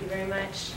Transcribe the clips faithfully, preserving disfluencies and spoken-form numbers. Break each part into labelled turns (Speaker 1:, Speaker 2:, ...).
Speaker 1: you very much.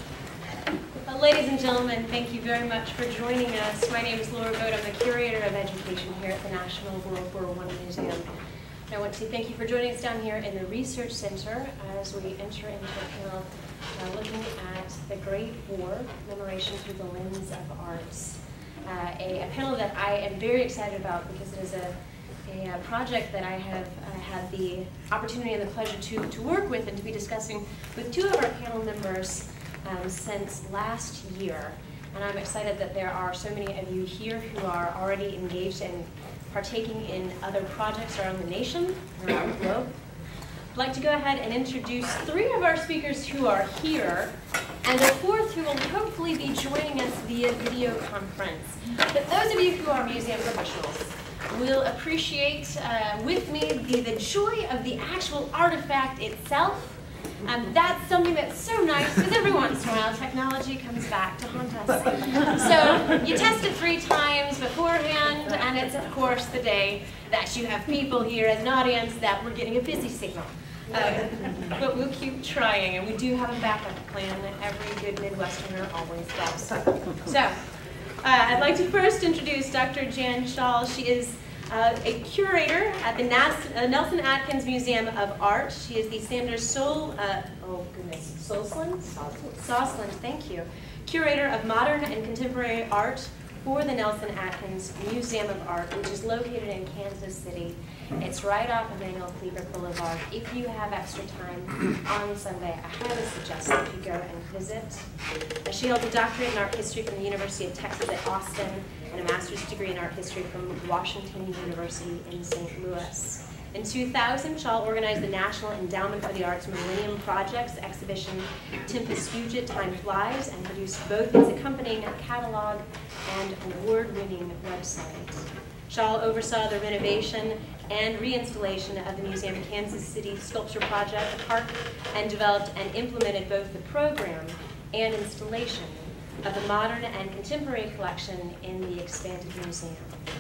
Speaker 1: Well, ladies and gentlemen, thank you very much for joining us. My name is Laura Bode. I'm the Curator of Education here at the National World War One Museum. And I want to thank you for joining us down here in the Research Center as we enter into a panel uh, looking at the Great War, commemoration through the lens of arts. Uh, a, a panel that I am very excited about because it is a, a, a project that I have uh, had the opportunity and the pleasure to, to work with and to be discussing with two of our panel members um, since last year. And I'm excited that there are so many of you here who are already engaged and partaking in other projects around the nation, around the globe. I'd like to go ahead and introduce three of our speakers who are here, and a fourth who will hopefully be joining us via video conference. But those of you who are museum professionals will appreciate uh, with me the, the joy of the actual artifact itself. Um, that's something that's so nice, because every once in a while technology comes back to haunt us. So you test it three times beforehand, and it's of course the day that you have people here as an audience that we're getting a busy signal. Uh, but we'll keep trying, and we do have a backup plan that every good Midwesterner always does. So, uh, I'd like to first introduce Doctor Jan Schall. She is uh, a curator at the Nas uh, Nelson-Atkins Museum of Art. She is the Sanders Sol, uh, oh goodness, Solsland? Sosland, thank you. Curator of Modern and Contemporary Art for the Nelson-Atkins Museum of Art, which is located in Kansas City. It's right off Emmanuel Cleaver Boulevard. If you have extra time on Sunday, I highly suggest that you go and visit. She holds a doctorate in art history from the University of Texas at Austin and a master's degree in art history from Washington University in Saint Louis. In two thousand, Schall organized the National Endowment for the Arts Millennium Project's exhibition Tempus Fugit, Time Flies, and produced both its accompanying catalog and award-winning website. Schall oversaw the renovation and reinstallation of the museum Kansas City Sculpture Project Park and developed and implemented both the program and installation of the modern and contemporary collection in the expanded museum.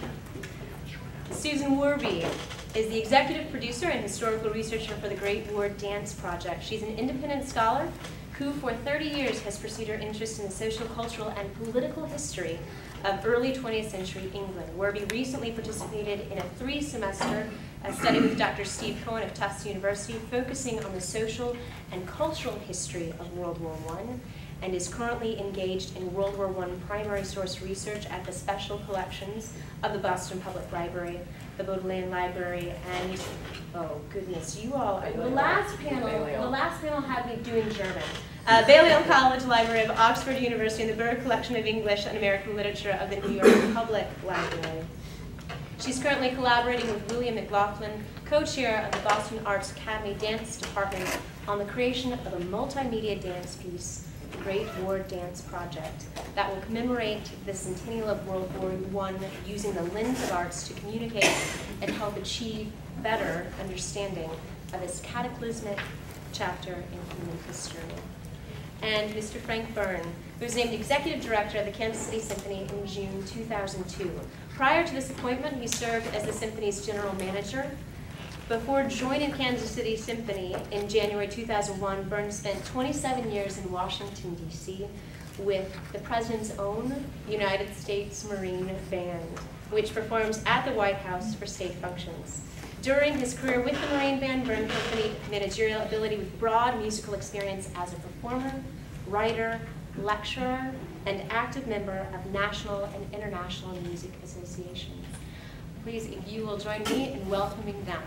Speaker 1: Susan Werbe is the executive producer and historical researcher for the Great War Dance Project. She's an independent scholar who for thirty years has pursued her interest in the social, cultural, and political history of early twentieth century England. Werbe recently participated in a three-semester uh, study with Doctor Steve Cohen of Tufts University, focusing on the social and cultural history of World War One, and is currently engaged in World War One primary source research at the Special Collections of the Boston Public Library, the Bodleian Library, and, oh goodness, you all, the last panel, the last panel had me doing German. Uh, Balliol College Library of Oxford University and the Byrne Collection of English and American Literature of the New York Public Library. She's currently collaborating with William McLaughlin, co-chair of the Boston Arts Academy Dance Department, on the creation of a multimedia dance piece, the Great War Dance Project, that will commemorate the centennial of World War One using the lens of arts to communicate and help achieve better understanding of this cataclysmic chapter in human history. And Mister Frank Byrne, who was named Executive Director of the Kansas City Symphony in June two thousand two. Prior to this appointment, he served as the Symphony's General Manager. Before joining Kansas City Symphony in January two thousand one, Byrne spent twenty-seven years in Washington, D C with the President's own United States Marine Band, which performs at the White House for state functions. During his career with the Marine Band, Byrne accompanied managerial ability with broad musical experience as a performer, writer, lecturer, and active member of national and international music associations. Please, if you will join me in welcoming them.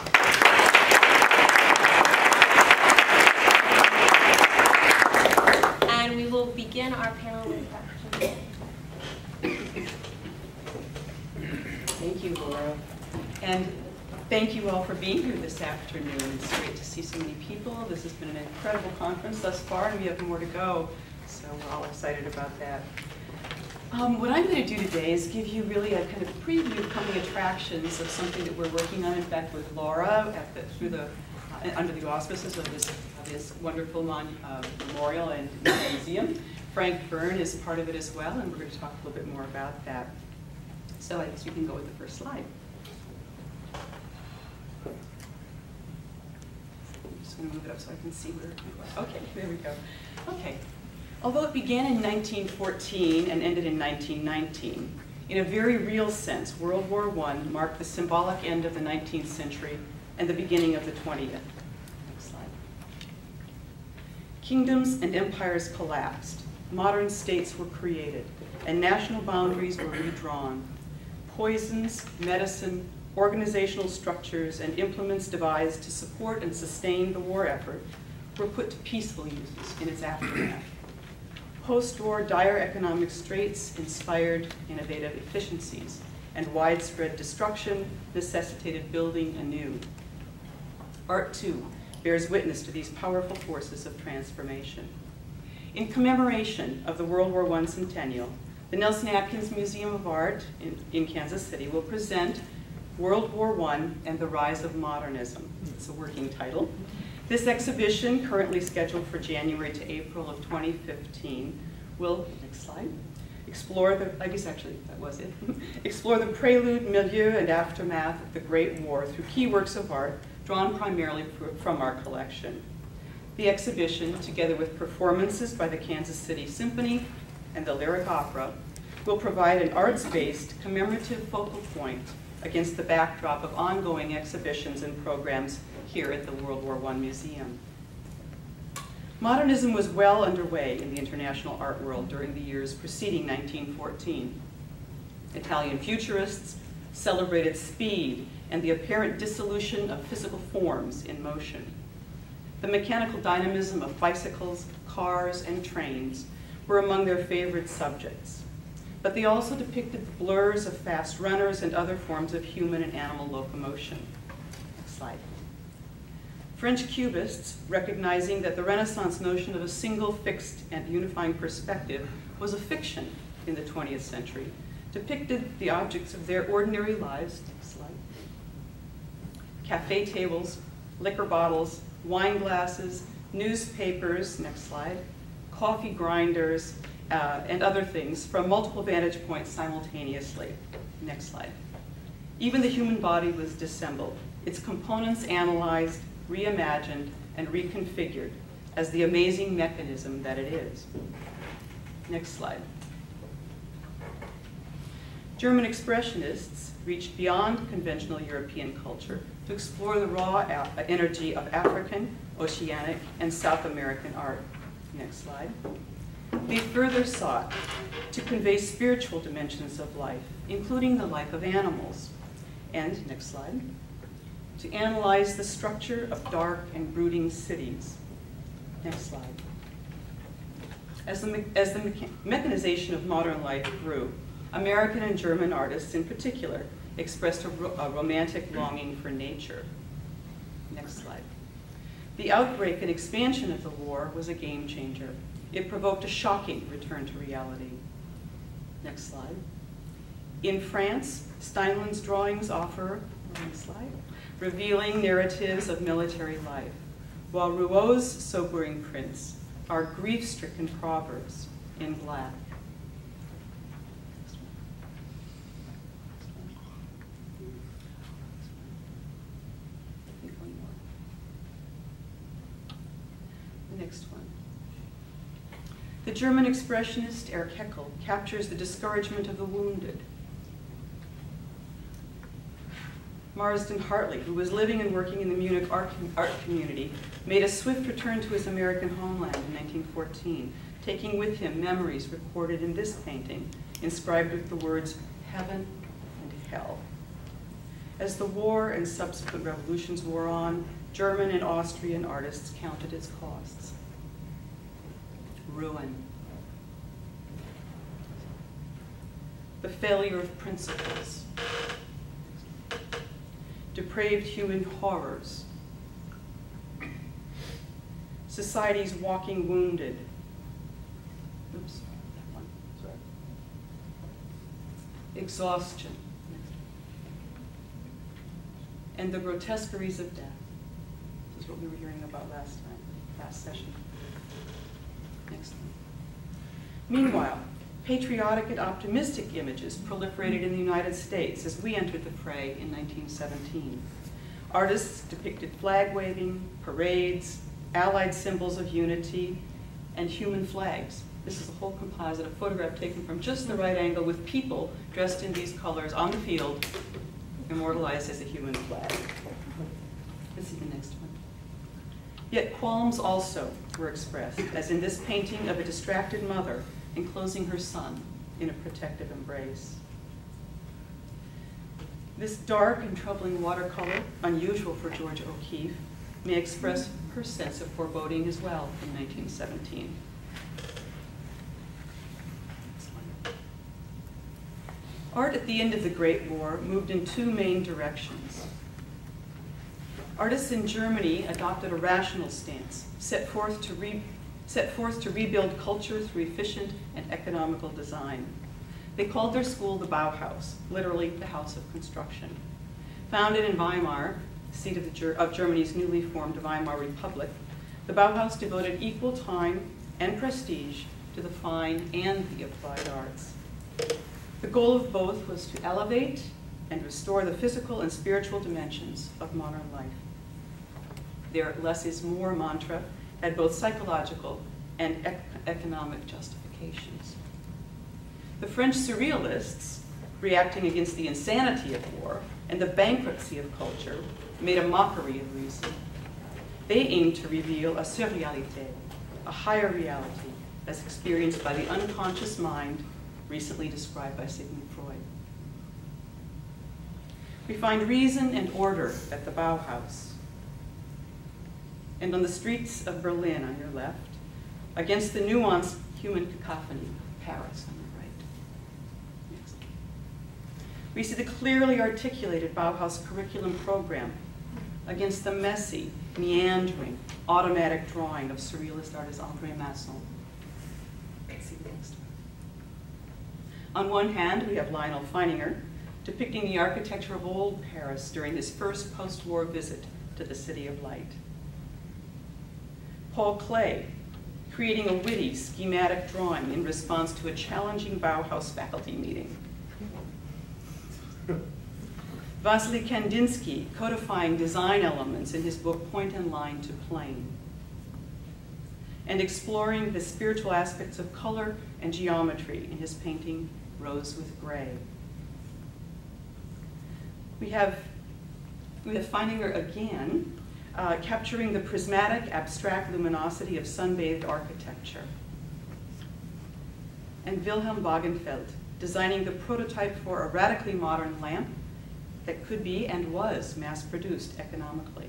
Speaker 1: And we will begin our panel with questions.
Speaker 2: Thank you, Laura. And thank you all for being here this afternoon. It's great to see so many people. This has been an incredible conference thus far, and we have more to go, so we're all excited about that. Um, what I'm going to do today is give you really a kind of preview of coming attractions of something that we're working on, in fact, with Laura at the, through the, uh, under the auspices of this, of this wonderful mon, uh, memorial and museum. Frank Byrne is part of it as well, and we're going to talk a little bit more about that. So I guess we can go with the first slide. I'm just going to move it up so I can see where. Okay, there we go. Okay. Although it began in nineteen fourteen and ended in nineteen nineteen, in a very real sense, World War One marked the symbolic end of the nineteenth century and the beginning of the twentieth. Next slide. Kingdoms and empires collapsed, modern states were created, and national boundaries were redrawn. Poisons, medicine, organizational structures, and implements devised to support and sustain the war effort were put to peaceful uses in its aftermath. Post-war dire economic straits inspired innovative efficiencies, and widespread destruction necessitated building anew. Art, too, bears witness to these powerful forces of transformation. In commemoration of the World War One Centennial, the Nelson-Atkins Museum of Art in, in Kansas City will present World War One and the Rise of Modernism. It's a working title. This exhibition, currently scheduled for January to April of twenty fifteen, will, next slide, explore the, I guess actually that was it, explore the prelude, milieu, and aftermath of the Great War through key works of art drawn primarily from our collection. The exhibition, together with performances by the Kansas City Symphony and the Lyric Opera, will provide an arts-based commemorative focal point against the backdrop of ongoing exhibitions and programs here at the World War One Museum. Modernism was well underway in the international art world during the years preceding nineteen fourteen. Italian futurists celebrated speed and the apparent dissolution of physical forms in motion. The mechanical dynamism of bicycles, cars, and trains were among their favorite subjects, but they also depicted the blurs of fast runners and other forms of human and animal locomotion. Next slide. French Cubists, recognizing that the Renaissance notion of a single, fixed, and unifying perspective was a fiction in the twentieth century, depicted the objects of their ordinary lives, next slide, cafe tables, liquor bottles, wine glasses, newspapers, next slide, coffee grinders, uh, and other things from multiple vantage points simultaneously. Next slide. Even the human body was dissembled, its components analyzed, reimagined, and reconfigured as the amazing mechanism that it is. Next slide. German expressionists reached beyond conventional European culture to explore the raw energy of African, Oceanic, and South American art. Next slide. They further sought to convey spiritual dimensions of life, including the life of animals. And, next slide, to analyze the structure of dark and brooding cities. Next slide. As the, as the mecha mechanization of modern life grew, American and German artists in particular expressed a, ro a romantic longing for nature. Next slide. The outbreak and expansion of the war was a game changer. It provoked a shocking return to reality. Next slide. In France, Steinlen's drawings offer, next slide, revealing narratives of military life, while Rouault's sobering prints are grief-stricken proverbs in black. Next one. The German expressionist Erich Heckel captures the discouragement of the wounded. Marsden Hartley, who was living and working in the Munich art, art community, made a swift return to his American homeland in nineteen fourteen, taking with him memories recorded in this painting, inscribed with the words, heaven and hell. As the war and subsequent revolutions wore on, German and Austrian artists counted its costs. Ruin. The failure of principles. Depraved human horrors. Society's walking wounded. Oops, that one, sorry. Exhaustion. And the grotesqueries of death. This is what we were hearing about last time, last session. Next one. Meanwhile, patriotic and optimistic images proliferated in the United States as we entered the fray in nineteen seventeen. Artists depicted flag waving, parades, Allied symbols of unity, and human flags. This is a whole composite, a photograph taken from just the right angle with people dressed in these colors on the field, immortalized as a human flag. Let's see the next one. Yet qualms also were expressed, as in this painting of a distracted mother enclosing her son in a protective embrace. This dark and troubling watercolor, unusual for Georgia O'Keeffe, may express her sense of foreboding as well in nineteen seventeen. Art at the end of the Great War moved in two main directions. Artists in Germany adopted a rational stance, set forth to, re set forth to rebuild culture through efficient and economical design. They called their school the Bauhaus, literally the house of construction. Founded in Weimar, seat of, the Ger of Germany's newly formed Weimar Republic, the Bauhaus devoted equal time and prestige to the fine and the applied arts. The goal of both was to elevate and restore the physical and spiritual dimensions of modern life. Their less is more mantra had both psychological and ec economic justifications. The French surrealists, reacting against the insanity of war and the bankruptcy of culture, made a mockery of reason. They aimed to reveal a surrealité, a higher reality, as experienced by the unconscious mind, recently described by Sigmund Freud. We find reason and order at the Bauhaus. And on the streets of Berlin, on your left, against the nuanced human cacophony of Paris, on your right. Next. We see the clearly articulated Bauhaus curriculum program against the messy, meandering, automatic drawing of surrealist artist André Masson. Let's see the next one. On one hand, we have Lionel Feininger depicting the architecture of old Paris during his first post-war visit to the City of Light. Paul Klee creating a witty, schematic drawing in response to a challenging Bauhaus faculty meeting. Vasily Kandinsky codifying design elements in his book Point and Line to Plane, and exploring the spiritual aspects of color and geometry in his painting Rose with Gray. We have, we have Feininger again, uh, capturing the prismatic, abstract luminosity of sun-bathed architecture. And Wilhelm Wagenfeld designing the prototype for a radically modern lamp that could be and was mass-produced economically.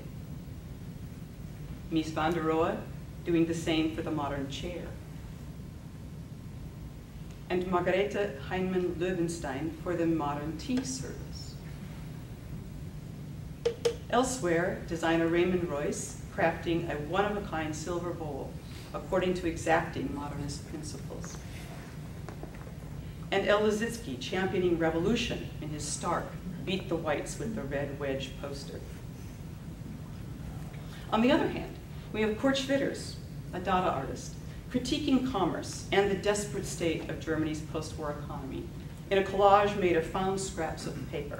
Speaker 2: Mies van der Rohe doing the same for the modern chair. And Margarete Heinemann-Löwenstein for the modern tea service. Elsewhere, designer Raymond Royce crafting a one-of-a-kind silver bowl according to exacting modernist principles. And El Lissitzky championing revolution in his stark Beat the Whites with the Red Wedge poster. On the other hand, we have Kurt Schwitters, a Dada artist, critiquing commerce and the desperate state of Germany's post-war economy in a collage made of found scraps of paper.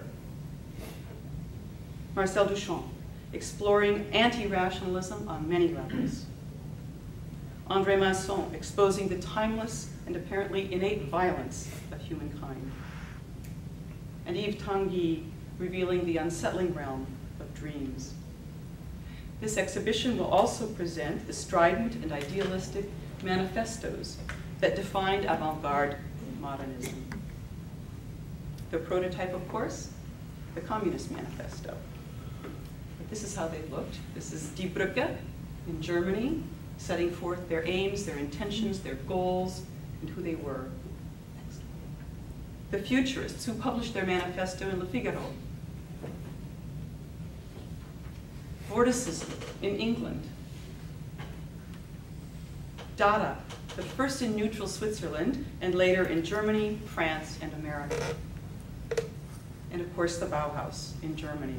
Speaker 2: Marcel Duchamp, exploring anti-rationalism on many levels. André Masson, exposing the timeless and apparently innate violence of humankind. And Yves Tanguy, revealing the unsettling realm of dreams. This exhibition will also present the strident and idealistic manifestos that defined avant-garde modernism. The prototype, of course, the Communist Manifesto. But this is how they looked. This is Die Brücke in Germany, setting forth their aims, their intentions, their goals, and who they were. Next. The Futurists, who published their manifesto in Le Figaro. Vorticism in England. Dada, the first in neutral Switzerland, and later in Germany, France, and America. And of course, the Bauhaus in Germany.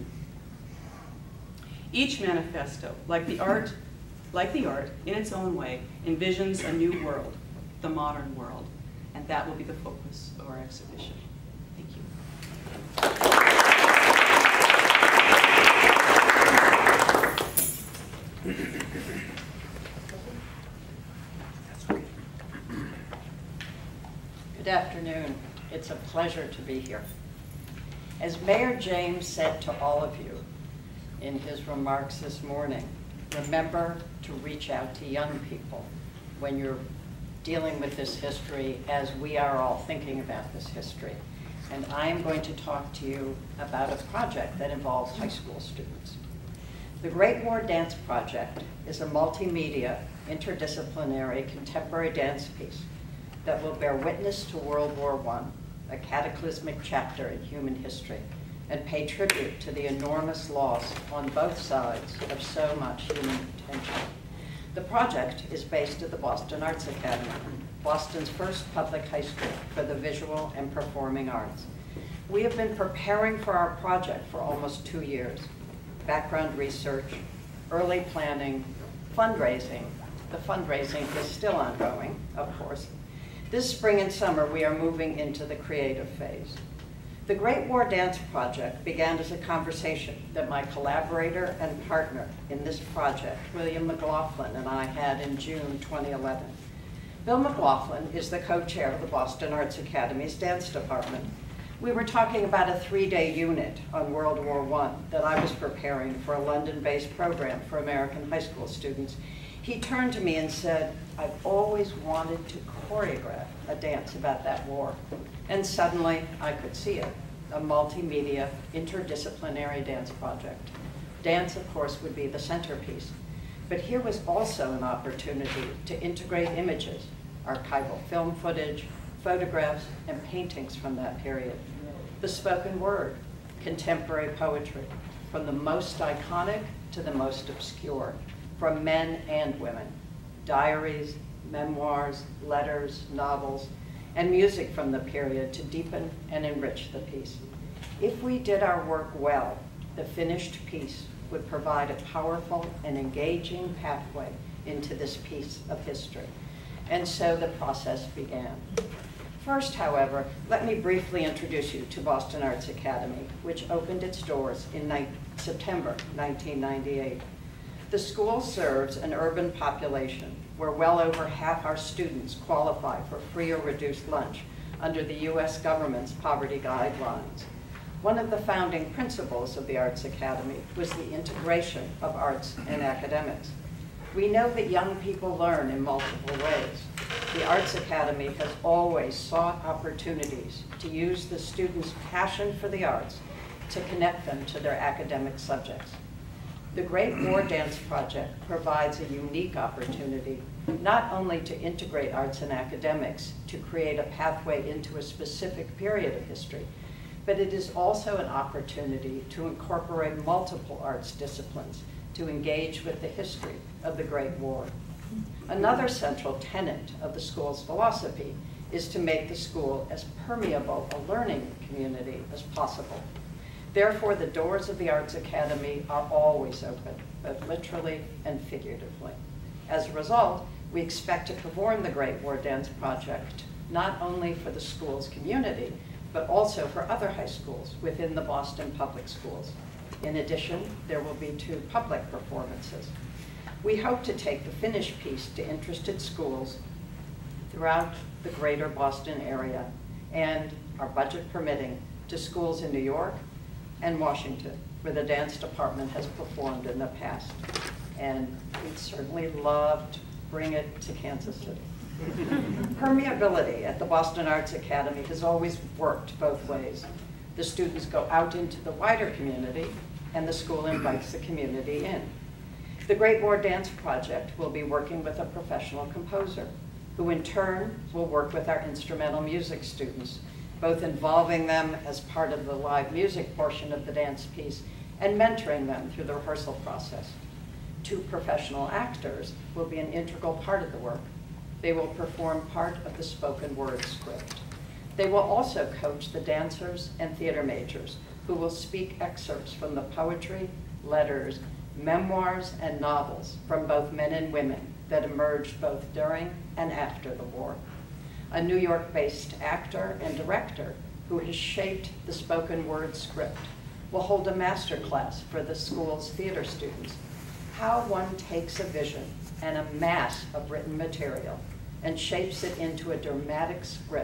Speaker 2: Each manifesto, like the art, like the art, in its own way, envisions a new world, the modern world, and that will be the focus of our exhibition. Thank you.
Speaker 3: Good afternoon. It's a pleasure to be here. As Mayor James said to all of you in his remarks this morning, remember to reach out to young people when you're dealing with this history, as we are all thinking about this history. And I am going to talk to you about a project that involves high school students. The Great War Dance Project is a multimedia, interdisciplinary, contemporary dance piece that will bear witness to World War One, a cataclysmic chapter in human history, and pay tribute to the enormous loss on both sides of so much human potential. The project is based at the Boston Arts Academy, Boston's first public high school for the visual and performing arts. We have been preparing for our project for almost two years. Background research, early planning, fundraising. The fundraising is still ongoing, of course. This spring and summer, we are moving into the creative phase. The Great War Dance Project began as a conversation that my collaborator and partner in this project, William McLaughlin, and I had in June twenty eleven. Bill McLaughlin is the co-chair of the Boston Arts Academy's dance department. We were talking about a three-day unit on World War One that I was preparing for a London-based program for American high school students. He turned to me and said, I've always wanted to choreograph a dance about that war. And suddenly, I could see it, a multimedia, interdisciplinary dance project. Dance, of course, would be the centerpiece. But here was also an opportunity to integrate images, archival film footage, photographs, and paintings from that period. The spoken word, contemporary poetry, from the most iconic to the most obscure, from men and women, diaries, memoirs, letters, novels, and music from the period to deepen and enrich the piece. If we did our work well, the finished piece would provide a powerful and engaging pathway into this piece of history. And so the process began. First, however, let me briefly introduce you to Boston Arts Academy, which opened its doors in September nineteen ninety-eight. The school serves an urban population where well over half our students qualify for free or reduced lunch under the U S government's poverty guidelines. One of the founding principles of the Arts Academy was the integration of arts and academics. We know that young people learn in multiple ways. The Arts Academy has always sought opportunities to use the students' passion for the arts to connect them to their academic subjects. The Great War Dance Project provides a unique opportunity not only to integrate arts and academics to create a pathway into a specific period of history, but it is also an opportunity to incorporate multiple arts disciplines to engage with the history of the Great War. Another central tenet of the school's philosophy is to make the school as permeable a learning community as possible. Therefore, the doors of the Arts Academy are always open, both literally and figuratively. As a result, we expect to perform the Great War Dance Project not only for the school's community, but also for other high schools within the Boston Public Schools. In addition, there will be two public performances. We hope to take the finished piece to interested schools throughout the greater Boston area and, our budget permitting, to schools in New York and Washington, where the dance department has performed in the past. And we'd certainly love to bring it to Kansas City. Permeability at the Boston Arts Academy has always worked both ways. The students go out into the wider community, and the school invites the community in. The Great War Dance Project will be working with a professional composer, who in turn will work with our instrumental music students, both involving them as part of the live music portion of the dance piece and mentoring them through the rehearsal process. Two professional actors will be an integral part of the work. They will perform part of the spoken word script. They will also coach the dancers and theater majors, who will speak excerpts from the poetry, letters, memoirs, and novels from both men and women that emerged both during and after the war. A New York-based actor and director who has shaped the spoken word script will hold a master class for the school's theater students, how one takes a vision and a mass of written material and shapes it into a dramatic script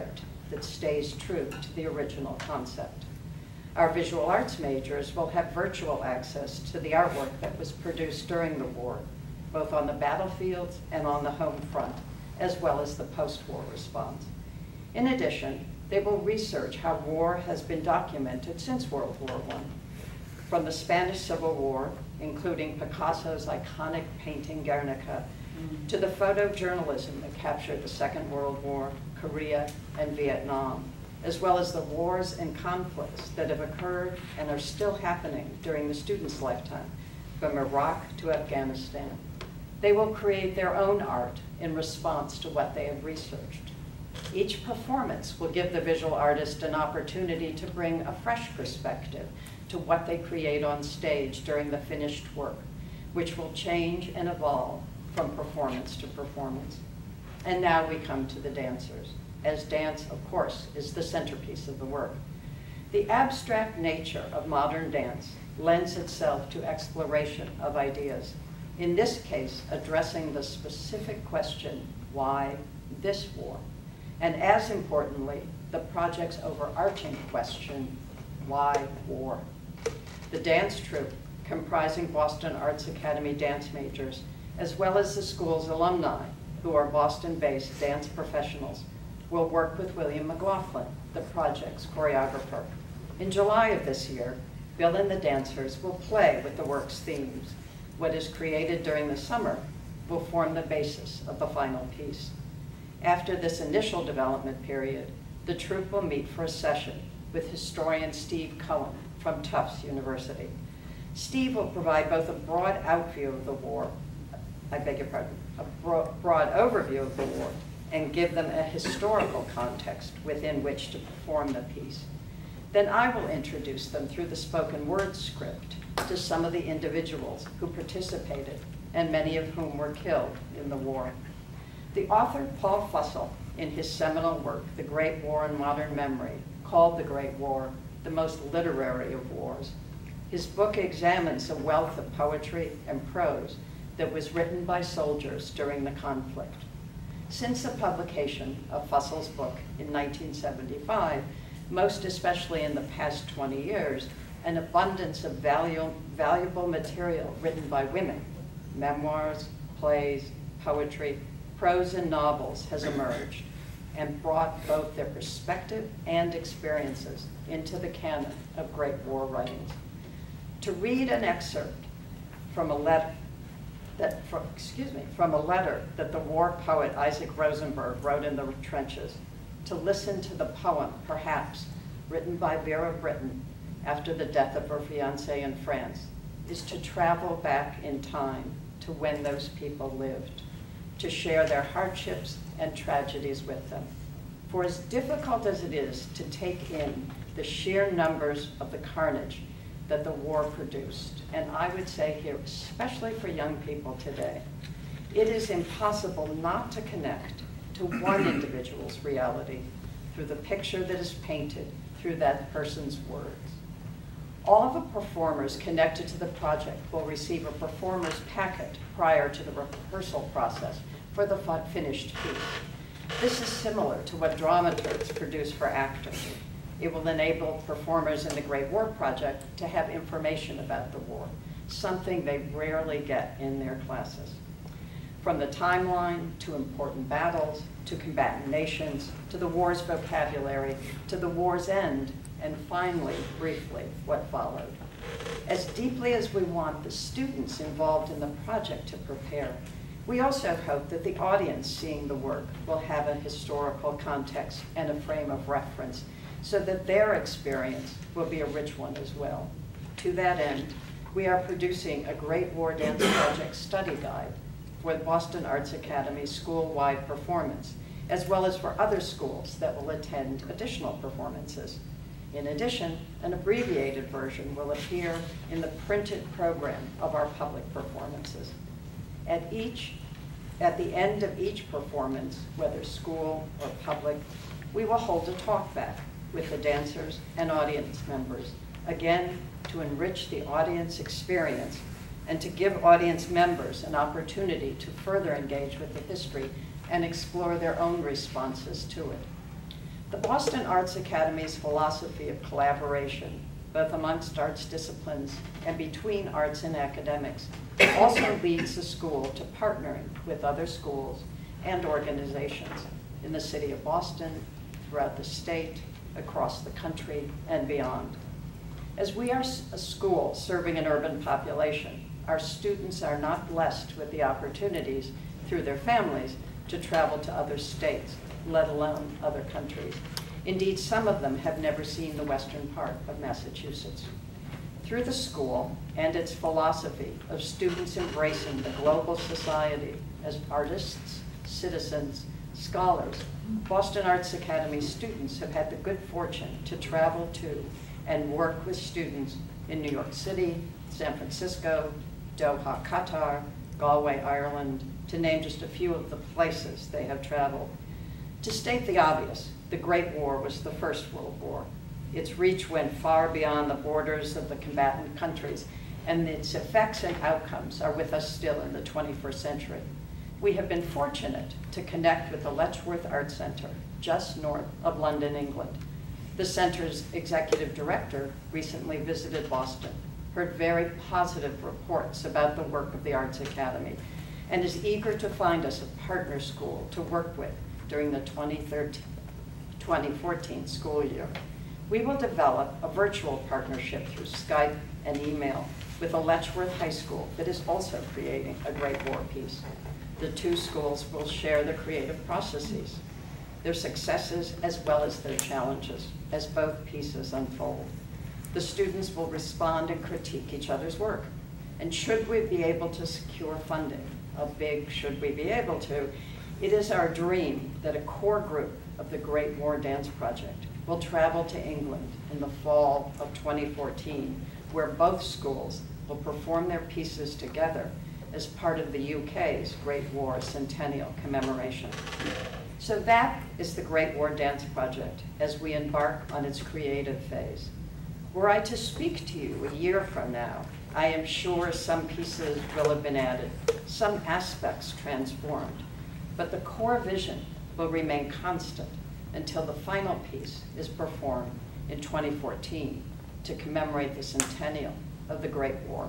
Speaker 3: that stays true to the original concept. Our visual arts majors will have virtual access to the artwork that was produced during the war, both on the battlefields and on the home front, as well as the post-war response. In addition, they will research how war has been documented since World War One, from the Spanish Civil War, including Picasso's iconic painting Guernica, mm-hmm. to the photojournalism that captured the Second World War, Korea, and Vietnam, as well as the wars and conflicts that have occurred and are still happening during the student's lifetime, from Iraq to Afghanistan. They will create their own art in response to what they have researched. Each performance will give the visual artist an opportunity to bring a fresh perspective to what they create on stage during the finished work, which will change and evolve from performance to performance. And now we come to the dancers, as dance, of course, is the centerpiece of the work. The abstract nature of modern dance lends itself to exploration of ideas, in this case, addressing the specific question, why this war? And as importantly, the project's overarching question, why war? The dance troupe, comprising Boston Arts Academy dance majors, as well as the school's alumni, who are Boston-based dance professionals, will work with William McLaughlin, the project's choreographer. In July of this year, Bill and the dancers will play with the work's themes. What is created during the summer will form the basis of the final piece. After this initial development period, the troupe will meet for a session with historian Steve Cohen from Tufts University. Steve will provide both a broad outview of the war, I beg your pardon, a bro broad overview of the war, and give them a historical context within which to perform the piece. Then I will introduce them through the spoken word script to some of the individuals who participated, and many of whom were killed in the war. The author, Paul Fussell, in his seminal work, The Great War in Modern Memory, called the Great War the most literary of wars. His book examines a wealth of poetry and prose that was written by soldiers during the conflict. Since the publication of Fussell's book in nineteen seventy-five, most especially in the past twenty years, an abundance of valu valuable material written by women, memoirs, plays, poetry, prose and novels has emerged and brought both their perspective and experiences into the canon of great war writings. To read an excerpt from a letter that, from, excuse me, from a letter that the war poet Isaac Rosenberg wrote in the trenches, to listen to the poem, perhaps, written by Vera Brittain after the death of her fiancé in France, is to travel back in time to when those people lived, to share their hardships and tragedies with them. For as difficult as it is to take in the sheer numbers of the carnage that the war produced, and I would say here, especially for young people today, it is impossible not to connect to one individual's reality through the picture that is painted through that person's words. All of the performers connected to the project will receive a performer's packet prior to the rehearsal process for the finished piece. This is similar to what dramaturgs produce for actors. It will enable performers in the Great War Project to have information about the war, something they rarely get in their classes. From the timeline, to important battles, to combatant nations, to the war's vocabulary, to the war's end, and finally, briefly, what followed. As deeply as we want the students involved in the project to prepare, we also hope that the audience seeing the work will have a historical context and a frame of reference so that their experience will be a rich one as well. To that end, we are producing a Great War Dance Project study guide for the Boston Arts Academy school-wide performance, as well as for other schools that will attend additional performances. In addition, an abbreviated version will appear in the printed program of our public performances. At each, at the end of each performance, whether school or public, we will hold a talk back with the dancers and audience members, again, to enrich the audience experience and to give audience members an opportunity to further engage with the history and explore their own responses to it. The Boston Arts Academy's philosophy of collaboration, both amongst arts disciplines and between arts and academics, also leads the school to partnering with other schools and organizations in the city of Boston, throughout the state, across the country, and beyond. As we are a school serving an urban population, our students are not blessed with the opportunities through their families to travel to other states, let alone other countries. Indeed, some of them have never seen the western part of Massachusetts. Through the school and its philosophy of students embracing the global society as artists, citizens, scholars, Boston Arts Academy students have had the good fortune to travel to and work with students in New York City, San Francisco, Doha, Qatar, Galway, Ireland, to name just a few of the places they have traveled. To state the obvious, the Great War was the First World War. Its reach went far beyond the borders of the combatant countries, and its effects and outcomes are with us still in the twenty-first century. We have been fortunate to connect with the Letchworth Art Center, just north of London, England. The center's executive director recently visited Boston, heard very positive reports about the work of the Arts Academy, and is eager to find us a partner school to work with during the twenty thirteen twenty fourteen school year. We will develop a virtual partnership through Skype and email with a Letchworth High School that is also creating a Great War piece. The two schools will share the creative processes, their successes as well as their challenges, as both pieces unfold. The students will respond and critique each other's work. And should we be able to secure funding, a big should we be able to, it is our dream that a core group of the Great War Dance Project will travel to England in the fall of twenty fourteen, where both schools will perform their pieces together as part of the U K's Great War Centennial commemoration. So that is the Great War Dance Project as we embark on its creative phase. Were I to speak to you a year from now, I am sure some pieces will have been added, some aspects transformed, but the core vision will remain constant until the final piece is performed in twenty fourteen to commemorate the centennial of the Great War.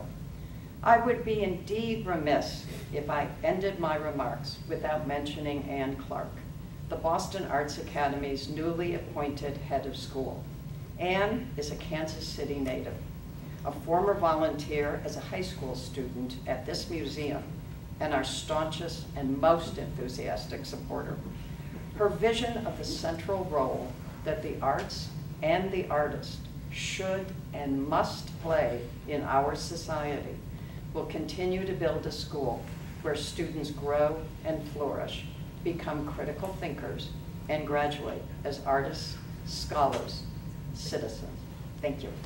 Speaker 3: I would be indeed remiss if I ended my remarks without mentioning Anne Clark, the Boston Arts Academy's newly appointed head of school. Anne is a Kansas City native, a former volunteer as a high school student at this museum, and our staunchest and most enthusiastic supporter. Her vision of the central role that the arts and the artist should and must play in our society will continue to build a school where students grow and flourish, become critical thinkers, and graduate as artists, scholars, citizens. Thank you.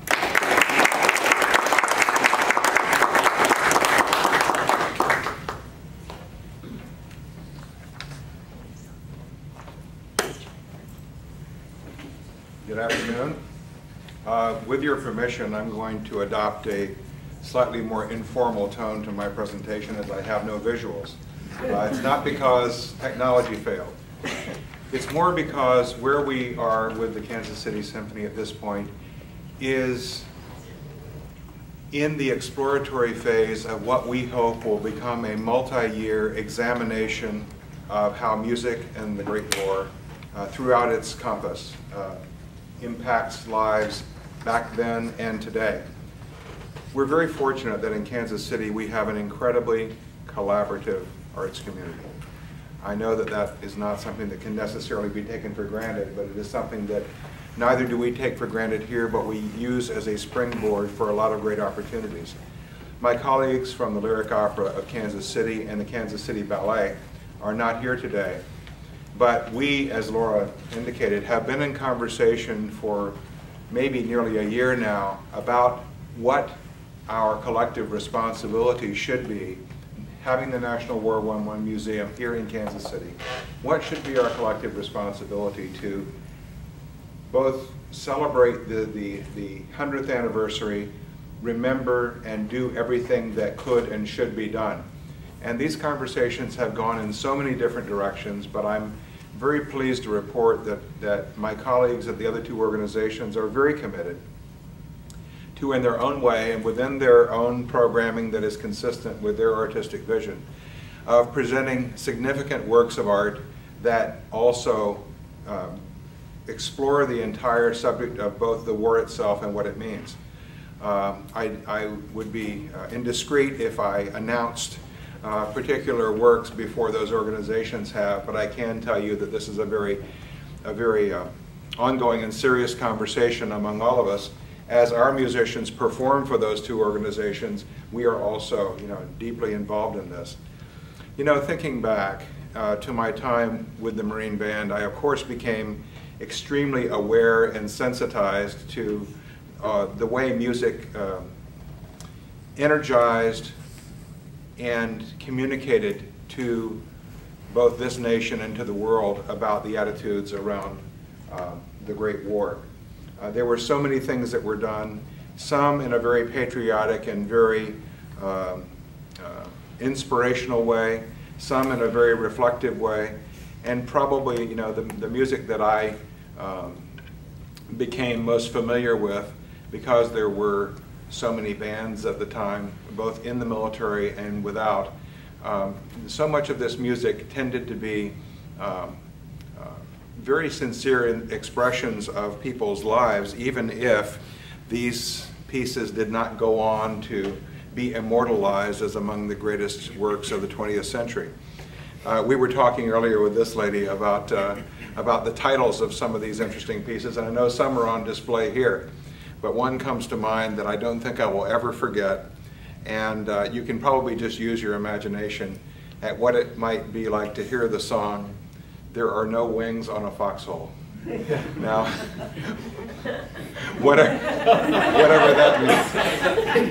Speaker 4: Good afternoon. Uh, with your permission, I'm going to adopt a slightly more informal tone to my presentation as I have no visuals. Uh, it's not because technology failed. It's more because where we are with the Kansas City Symphony at this point is in the exploratory phase of what we hope will become a multi-year examination of how music and the Great War uh, throughout its compass uh, impacts lives back then and today. We're very fortunate that in Kansas City we have an incredibly collaborative arts community. I know that that is not something that can necessarily be taken for granted, but it is something that neither do we take for granted here, but we use as a springboard for a lot of great opportunities. My colleagues from the Lyric Opera of Kansas City and the Kansas City Ballet are not here today, but we, as Laura indicated, have been in conversation for maybe nearly a year now about what our collective responsibility should be having the National War One Museum here in Kansas City. What should be our collective responsibility to both celebrate the, the, the hundredth anniversary, remember and do everything that could and should be done. And these conversations have gone in so many different directions, but I'm very pleased to report that, that my colleagues at the other two organizations are very committed to, in their own way and within their own programming that is consistent with their artistic vision, of presenting significant works of art that also um, explore the entire subject of both the war itself and what it means. Um, I, I would be uh, indiscreet if I announced uh, particular works before those organizations have, but I can tell you that this is a very, a very uh, ongoing and serious conversation among all of us. As our musicians perform for those two organizations, we are also, you know, deeply involved in this. You know, thinking back uh, to my time with the Marine Band, I of course became extremely aware and sensitized to uh, the way music uh, energized and communicated to both this nation and to the world about the attitudes around uh, the Great War. Uh, there were so many things that were done, some in a very patriotic and very uh, uh, inspirational way, some in a very reflective way, and probably, you know, the, the music that I um, became most familiar with, because there were so many bands at the time, both in the military and without. Um, so much of this music tended to be um, uh, very sincere expressions of people's lives, even if these pieces did not go on to be immortalized as among the greatest works of the twentieth century. Uh, we were talking earlier with this lady about, uh, about the titles of some of these interesting pieces, and I know some are on display here, but one comes to mind that I don't think I will ever forget, and uh, you can probably just use your imagination at what it might be like to hear the song, "There Are No Wings on a Foxhole." Now, whatever, whatever that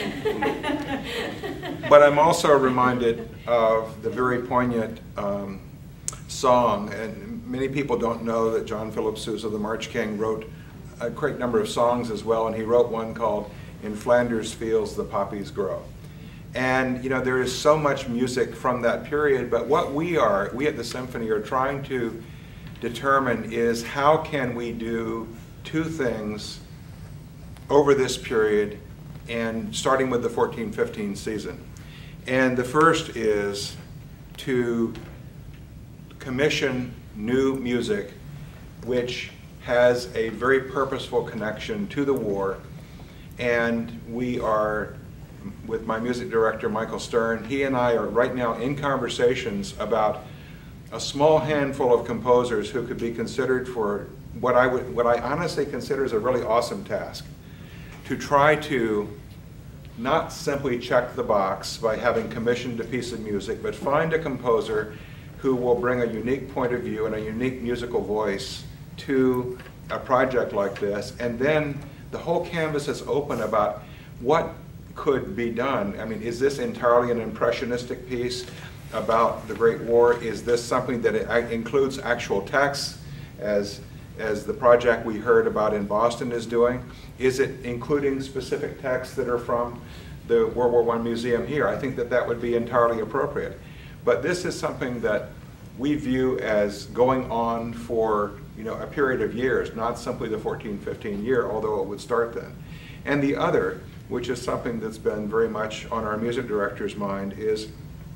Speaker 4: means. But I'm also reminded of the very poignant um, song, and many people don't know that John Philip Sousa, the March King, wrote a great number of songs as well, and he wrote one called "In Flanders Fields the Poppies Grow." And you know, there is so much music from that period, but what we are, we at the Symphony are trying to determine is how can we do two things over this period, and starting with the fourteen fifteen season. And the first is to commission new music which has a very purposeful connection to the war. And we are, with my music director, Michael Stern, he and I are right now in conversations about a small handful of composers who could be considered for what I would, what I honestly consider is a really awesome task, to try to not simply check the box by having commissioned a piece of music, but find a composer who will bring a unique point of view and a unique musical voice to a project like this. And then the whole canvas is open about what could be done. I mean, is this entirely an impressionistic piece about the Great War? Is this something that it includes actual texts, as, as the project we heard about in Boston is doing? Is it including specific texts that are from the World War One Museum here? I think that that would be entirely appropriate. But this is something that we view as going on for, you know, a period of years, not simply the fourteen fifteen year, although it would start then. And the other, which is something that's been very much on our music director's mind, is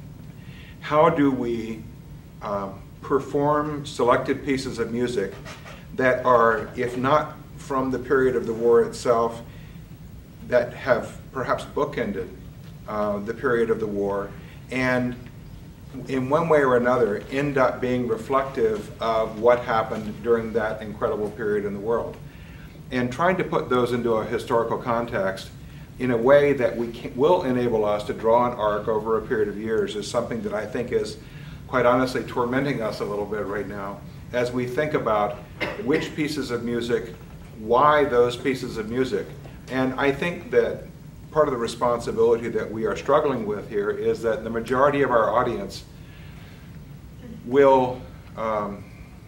Speaker 4: how do we um, perform selected pieces of music that are, if not from the period of the war itself, that have perhaps bookended uh, the period of the war, and in one way or another end up being reflective of what happened during that incredible period in the world. And trying to put those into a historical context in a way that we can, will enable us to draw an arc over a period of years is something that I think is, quite honestly, tormenting us a little bit right now as we think about which pieces of music, why those pieces of music. And I think that part of the responsibility that we are struggling with here is that the majority of our audience will, um,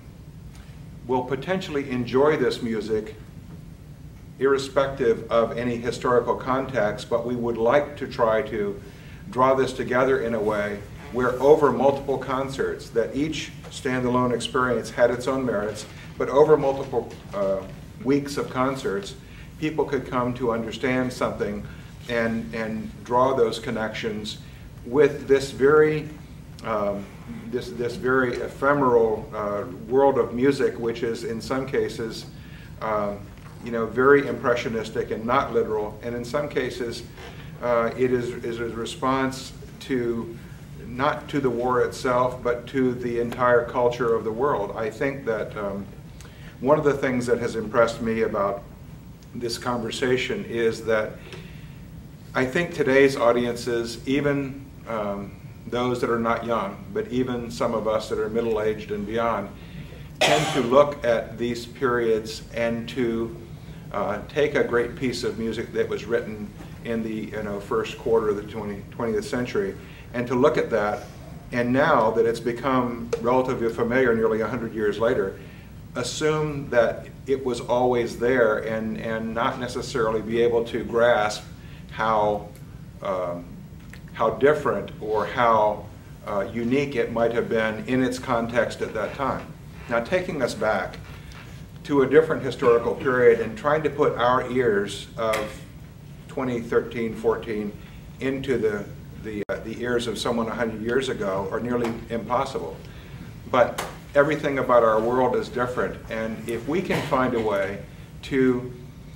Speaker 4: will potentially enjoy this music irrespective of any historical context, but we would like to try to draw this together in a way where over multiple concerts, that each standalone experience had its own merits, but over multiple uh, weeks of concerts, people could come to understand something and, and draw those connections with this very, um, this, this very ephemeral uh, world of music, which is in some cases, uh, you know, very impressionistic and not literal, and in some cases, uh, it is, is a response to, not to the war itself, but to the entire culture of the world. I think that um, one of the things that has impressed me about this conversation is that I think today's audiences, even um, those that are not young, but even some of us that are middle-aged and beyond, tend to look at these periods and to uh, take a great piece of music that was written in the you know, first quarter of the twentieth century, and to look at that, and now that it's become relatively familiar nearly one hundred years later, assume that it was always there and, and not necessarily be able to grasp how, um, how different or how uh, unique it might have been in its context at that time. Now, taking us back to a different historical period and trying to put our ears of twenty thirteen, fourteen into the, the, uh, the ears of someone one hundred years ago are nearly impossible. But everything about our world is different, and if we can find a way to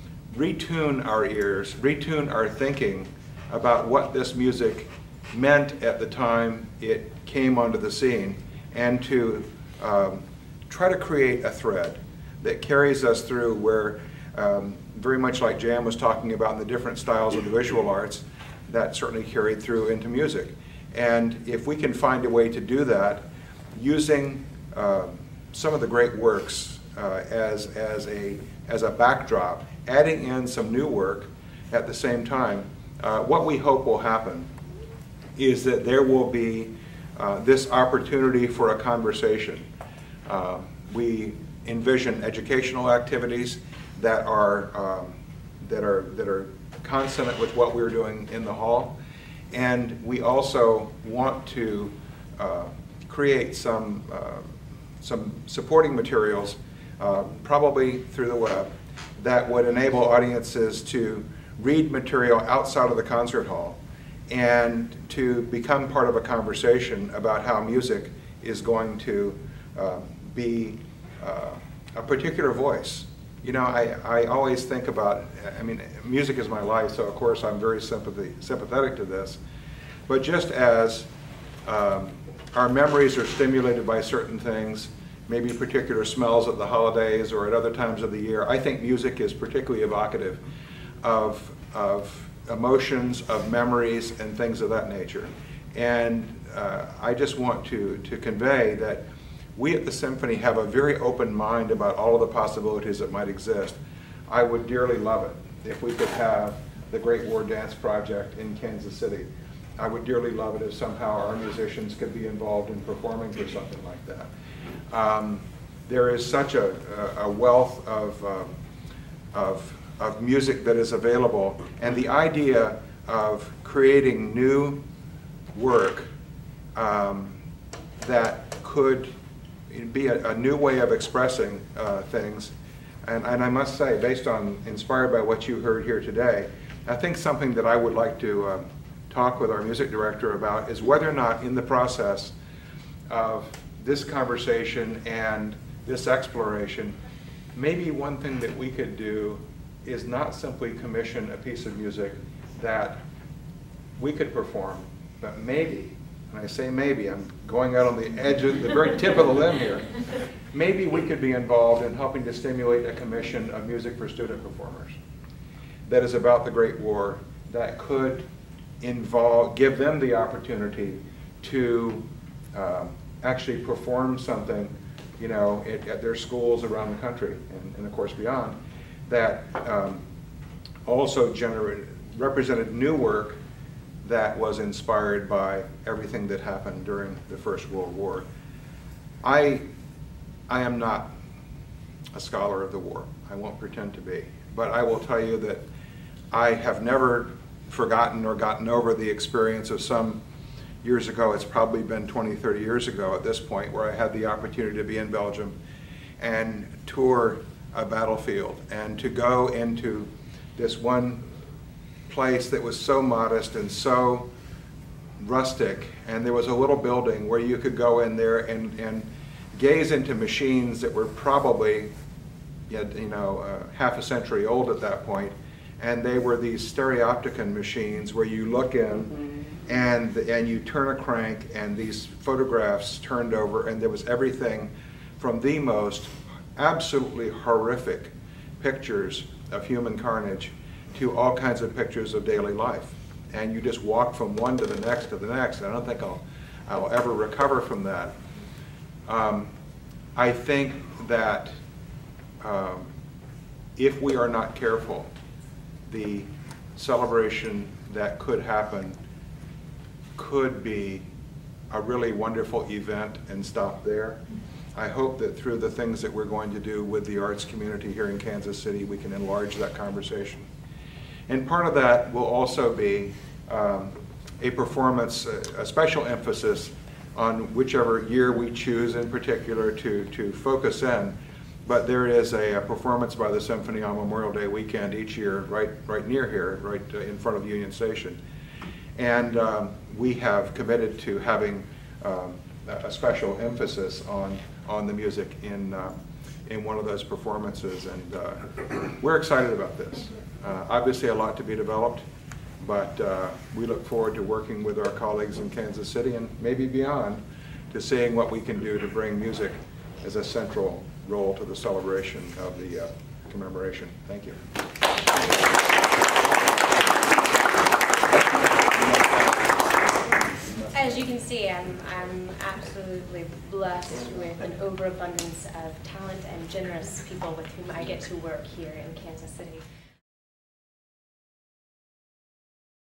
Speaker 4: retune our ears, retune our thinking about what this music meant at the time it came onto the scene, and to um, try to create a thread that carries us through where, um, very much like Jan was talking about in the different styles of the visual arts, that certainly carried through into music. And if we can find a way to do that using uh, some of the great works uh, as, as, a, as a backdrop, adding in some new work at the same time, uh, what we hope will happen is that there will be uh, this opportunity for a conversation. Uh, we envision educational activities that are, um, that are, that are consonant with what we're doing in the hall, and we also want to uh, create some, uh, some supporting materials, uh, probably through the web, that would enable audiences to read material outside of the concert hall and to become part of a conversation about how music is going to uh, be uh, a particular voice. You know, I, I always think about, I mean, music is my life, so of course I'm very sympathy, sympathetic to this. But just as um, our memories are stimulated by certain things, maybe particular smells at the holidays or at other times of the year, I think music is particularly evocative of, of emotions, of memories, and things of that nature. And uh, I just want to, to convey that we at the Symphony have a very open mind about all of the possibilities that might exist. I would dearly love it if we could have the Great War Dance Project in Kansas City. I would dearly love it if somehow our musicians could be involved in performing for something like that. Um, there is such a, a wealth of, uh, of, of music that is available, and the idea of creating new work um, that could be a, a new way of expressing uh, things. And, and I must say, based on, inspired by what you heard here today, I think something that I would like to uh, talk with our music director about is whether or not in the process of this conversation and this exploration, maybe one thing that we could do is not simply commission a piece of music that we could perform, but maybe, and I say maybe, I'm going out on the edge of the very tip of the limb here, maybe we could be involved in helping to stimulate a commission of music for student performers that is about the Great War, that could involve, give them the opportunity to um, actually perform something, you know, at, at their schools around the country and, and of course beyond, that um, also generated, represented new work that was inspired by everything that happened during the First World War. I, I am not a scholar of the war. I won't pretend to be. But I will tell you that I have never forgotten or gotten over the experience of some years ago. It's probably been twenty, thirty years ago at this point, where I had the opportunity to be in Belgium and tour a battlefield and to go into this one place that was so modest and so rustic, and there was a little building where you could go in there and, and gaze into machines that were probably you know, uh, half a century old at that point, and they were these stereopticon machines where you look in mm-hmm. and, and you turn a crank and these photographs turned over, and there was everything from the most absolutely horrific pictures of human carnage to all kinds of pictures of daily life. And you just walk from one to the next to the next. I don't think I'll, I'll ever recover from that. Um, I think that um, if we are not careful, the celebration that could happen could be a really wonderful event and stop there. I hope that through the things that we're going to do with the arts community here in Kansas City, we can enlarge that conversation. And part of that will also be um, a performance, a, a special emphasis on whichever year we choose in particular to, to focus in. But there is a, a performance by the Symphony on Memorial Day weekend each year, right, right near here, right uh, in front of Union Station. And um, we have committed to having um, a special emphasis on, on the music in, uh, in one of those performances. And uh, we're excited about this. Uh, obviously a lot to be developed, but uh, we look forward to working with our colleagues in Kansas City and maybe beyond to seeing what we can do to bring music as a central role to the celebration of the uh, commemoration. Thank you.
Speaker 1: As you can see, I'm, I'm absolutely blessed with an overabundance of talent and generous people with whom I get to work here in Kansas City.